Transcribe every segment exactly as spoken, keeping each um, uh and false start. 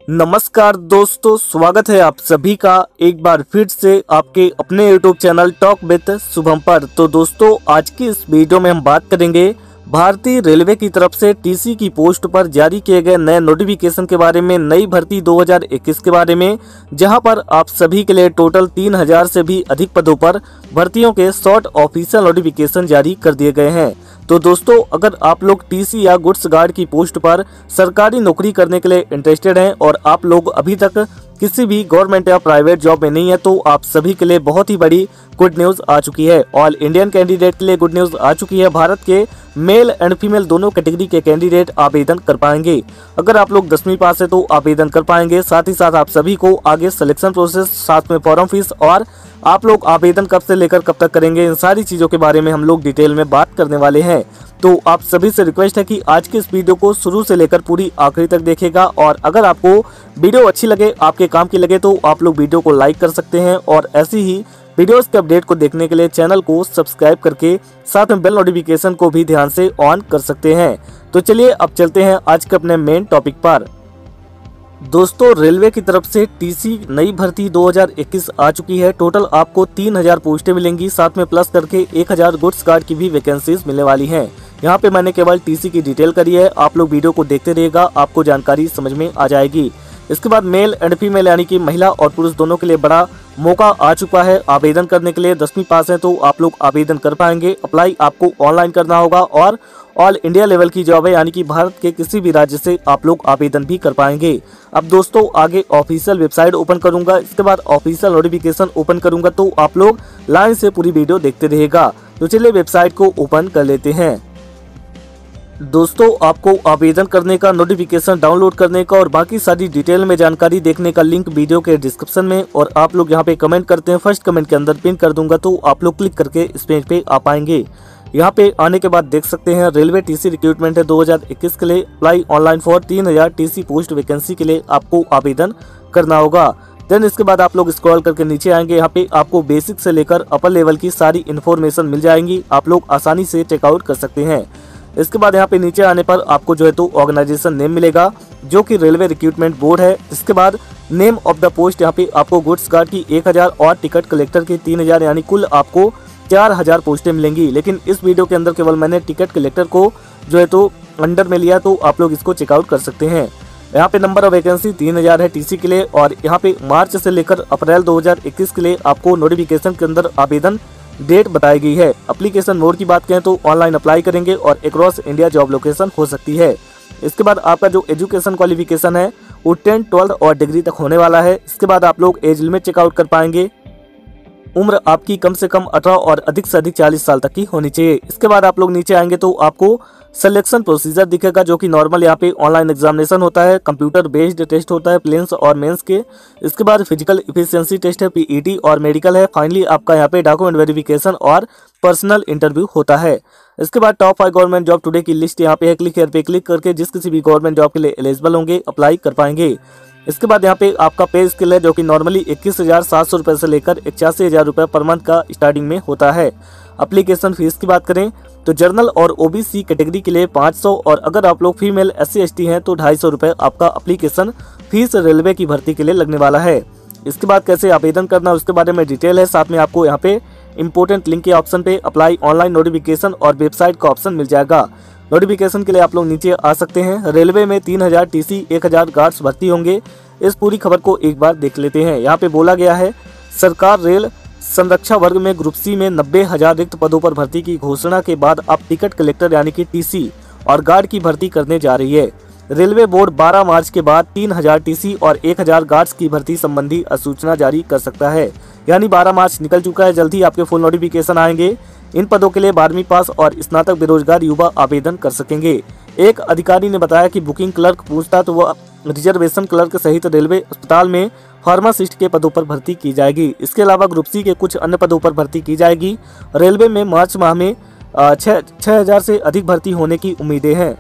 नमस्कार दोस्तों, स्वागत है आप सभी का एक बार फिर से आपके अपने YouTube channel Talk with Shubham पर। तो दोस्तों, आज की इस वीडियो में हम बात करेंगे भारतीय रेलवे की तरफ से टीसी की पोस्ट पर जारी किए गए नए नोटिफिकेशन के बारे में, नई भर्ती दो हज़ार इक्कीस के बारे में, जहां पर आप सभी के लिए टोटल तीन हज़ार से भी अधिक पदों पर भर्तियों के शॉर्ट ऑफिशियल नोटिफिकेशन जारी कर दिए गए हैं। तो दोस्तों, अगर आप लोग टीसी या गुड्स गार्ड की पोस्ट पर सरकारी नौकरी करने के लिए इंटरेस्टेड हैं और आप लोग अभी तक किसी भी गवर्नमेंट या प्राइवेट जॉब में नहीं है, तो आप सभी के लिए बहुत ही बड़ी गुड न्यूज आ चुकी है। ऑल इंडियन कैंडिडेट के लिए गुड न्यूज आ चुकी है। भारत के मेल एंड फीमेल दोनों कैटेगरी के कैंडिडेट आवेदन कर पाएंगे। अगर आप लोग दसवीं पास है तो आवेदन कर पाएंगे। साथ ही साथ आप सभी को आगे सिलेक्शन प्रोसेस, साथ में फॉर्म फीस और आप लोग आवेदन कब से लेकर कब तक करेंगे, इन सारी चीजों के बारे में हम लोग डिटेल में बात करने वाले हैं। तो आप सभी से रिक्वेस्ट है कि आज के इस वीडियो को शुरू से लेकर पूरी आखिरी तक देखिएगा। और अगर आपको वीडियो अच्छी लगे, आपके काम की लगे, तो आप लोग वीडियो को लाइक कर सकते हैं और ऐसी ही वीडियोस के अपडेट को देखने के लिए चैनल को सब्सक्राइब करके साथ में बेल नोटिफिकेशन को भी ध्यान से ऑन कर सकते हैं। तो चलिए अब चलते हैं आज के अपने मेन टॉपिक पर। दोस्तों, रेलवे की तरफ से टीसी नई भर्ती दो हज़ार इक्कीस आ चुकी है। टोटल आपको तीन हज़ार पोस्टें मिलेंगी, साथ में प्लस करके एक हज़ार गुड्स गार्ड की भी वैकेंसीज मिलने वाली हैं। यहाँ पे मैंने केवल टीसी की डिटेल करी है, आप लोग वीडियो को देखते रहिएगा, आपको जानकारी समझ में आ जाएगी। इसके बाद मेल एंड फीमेल यानी कि महिला और पुरुष दोनों के लिए बड़ा मौका आ चुका है आवेदन करने के लिए। दसवीं पास है तो आप लोग आवेदन कर पाएंगे। अप्लाई आपको ऑनलाइन करना होगा और ऑल इंडिया लेवल की जॉब है, यानी कि भारत के किसी भी राज्य से आप लोग आवेदन भी कर पाएंगे। अब दोस्तों, आगे ऑफिशियल वेबसाइट ओपन करूंगा, इसके बाद ऑफिशियल नोटिफिकेशन ओपन करूंगा, तो आप लोग लाइन से पूरी वीडियो देखते रहिएगा। तो चलिए वेबसाइट को ओपन कर लेते हैं। दोस्तों, आपको आवेदन करने का, नोटिफिकेशन डाउनलोड करने का और बाकी सारी डिटेल में जानकारी देखने का लिंक वीडियो के डिस्क्रिप्शन में, और आप लोग यहां पे कमेंट करते हैं, फर्स्ट कमेंट के अंदर पिन कर दूंगा, तो आप लोग क्लिक करके इस पेज पे आ पाएंगे। यहाँ पे आने के बाद देख सकते हैं रेलवे टीसी रिक्रूटमेंट है दो हज़ार इक्कीस के लिए। अप्लाई ऑनलाइन फॉर तीन हज़ार टीसी पोस्ट वैकेंसी के लिए आपको आवेदन करना होगा। देन इसके बाद आप लोग स्क्रॉल करके नीचे आएंगे, यहाँ पे आपको बेसिक से लेकर अपर लेवल की सारी इन्फॉर्मेशन मिल जाएंगी, आप लोग आसानी से चेकआउट कर सकते हैं। इसके बाद यहाँ पे नीचे आने पर आपको जो है तो ऑर्गेनाइजेशन नेम मिलेगा, जो कि रेलवे रिक्रूटमेंट बोर्ड है। इसके बाद नेम ऑफ द पोस्ट, यहाँ पे आपको गुड्स गार्ड की एक हज़ार और टिकट कलेक्टर की तीन हज़ार, यानी कुल आपको चार हज़ार पोस्टें मिलेंगी। लेकिन इस वीडियो के अंदर केवल मैंने टिकट कलेक्टर को जो है तो अंडर में लिया, तो आप लोग इसको चेकआउट कर सकते हैं। यहाँ पे नंबर ऑफ वैकेंसी तीन हज़ार है टीसी के लिए, और यहाँ पे मार्च से लेकर अप्रैल दो हज़ार इक्कीस के लिए आपको नोटिफिकेशन के अंदर आवेदन डेट बताई गई है। एप्लीकेशन मोड की बात करें तो ऑनलाइन अप्लाई करेंगे और अक्रॉस इंडिया जॉब लोकेशन हो सकती है। इसके बाद आपका जो एजुकेशन क्वालिफिकेशन है वो टेंथ, ट्वेल्थ और डिग्री तक होने वाला है। इसके बाद आप लोग एज लिमिट चेकआउट कर पाएंगे। उम्र आपकी कम से कम अठारह और अधिक से अधिक चालीस साल तक की होनी चाहिए। इसके बाद आप लोग नीचे आएंगे तो आपको सिलेक्शन प्रोसीजर दिखेगा, जो कि नॉर्मल यहाँ पे ऑनलाइन एग्जामिनेशन होता है, कंप्यूटर बेस्ड टेस्ट होता है प्रीलिम्स और मेंस के। इसके बाद फिजिकल एफिशिएंसी टेस्ट है, पीईटी और मेडिकल है। फाइनली आपका यहाँ पे डॉक्यूमेंट वेरिफिकेशन और पर्सनल इंटरव्यू होता है। इसके बाद top five government job today की लिस्ट यहाँ पे है, क्लिक हियर पे क्लिक करके जिस किसी भी गवर्नमेंट जॉब के लिए एलिजिबल होंगे अप्लाई कर पाएंगे। इसके बाद यहाँ पे आपका पे स्केल है, जो कि नॉर्मली इक्कीस हजार सात सौ रुपए से लेकर इक्यासी हजार रुपए पर मंथ का स्टार्टिंग में होता है। एप्लीकेशन फीस की बात करें तो जनरल और ओबीसी कैटेगरी के लिए पाँच सौ, और अगर आप लोग फीमेल एससी एसटी हैं तो ढाई सौ रुपए आपका एप्लीकेशन फीस रेलवे की भर्ती के लिए लगने वाला है। इसके बाद कैसे आवेदन करना उसके बारे में डिटेल है, साथ में आपको यहाँ पे इंपोर्टेंट लिंक के ऑप्शन पे अप्लाई ऑनलाइन नोटिफिकेशन और वेबसाइट का ऑप्शन मिल जाएगा। नोटिफिकेशन के लिए आप लोग नीचे आ सकते हैं। रेलवे में तीन हज़ार टीसी, एक हज़ार गार्ड्स भर्ती होंगे। इस पूरी खबर को एक बार देख लेते हैं। यहाँ पे बोला गया है, सरकार रेल संरक्षा वर्ग में ग्रुप सी में नब्बे हजार रिक्त पदों पर भर्ती की घोषणा के बाद अब टिकट कलेक्टर यानी कि टीसी और गार्ड की भर्ती करने जा रही है। रेलवे बोर्ड बारह मार्च के बाद तीन हज़ार टीसी और एक हज़ार गार्ड्स की भर्ती संबंधी अधिसूचना जारी कर सकता है। यानी बारह मार्च निकल चुका है, जल्द ही आपके फुल नोटिफिकेशन आएंगे। इन पदों के लिए बारहवीं पास और स्नातक बेरोजगार युवा आवेदन कर सकेंगे। एक अधिकारी ने बताया कि बुकिंग क्लर्क, पूछताछ व रिजर्वेशन क्लर्क सहित रेलवे अस्पताल में फार्मासिस्ट के पदों पर भर्ती की जाएगी। इसके अलावा ग्रुप सी के कुछ अन्य पदों पर भर्ती की जाएगी। रेलवे में मार्च माह में छह छह हजार से अधिक भर्ती होने की उम्मीदें हैं।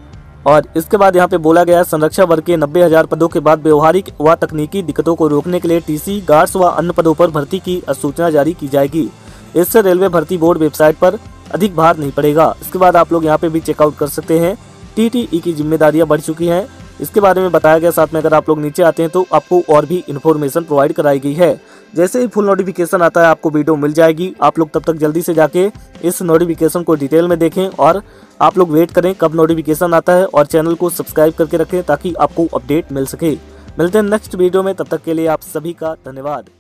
और इसके बाद यहाँ पे बोला गया, संरक्षा वर्ग के नब्बे हजार पदों के बाद व्यवहारिक व तकनीकी दिक्कतों को रोकने के लिए टीसी, गार्ड्स व अन्य पदों पर भर्ती की अधिसूचना जारी की जाएगी। इससे रेलवे भर्ती बोर्ड वेबसाइट पर अधिक भार नहीं पड़ेगा। इसके बाद आप लोग यहाँ पे भी चेकआउट कर सकते हैं। टीटीई की जिम्मेदारियां बढ़ चुकी हैं। इसके बारे में बताया गया। साथ में अगर आप लोग नीचे आते हैं तो आपको और भी इन्फॉर्मेशन प्रोवाइड कराई गई है। जैसे ही फुल नोटिफिकेशन आता है आपको वीडियो मिल जाएगी। आप लोग तब तक जल्दी से जाके इस नोटिफिकेशन को डिटेल में देखें और आप लोग वेट करें कब नोटिफिकेशन आता है, और चैनल को सब्सक्राइब करके रखें ताकि आपको अपडेट मिल सके। मिलते हैं नेक्स्ट वीडियो में, तब तक के लिए आप सभी का धन्यवाद।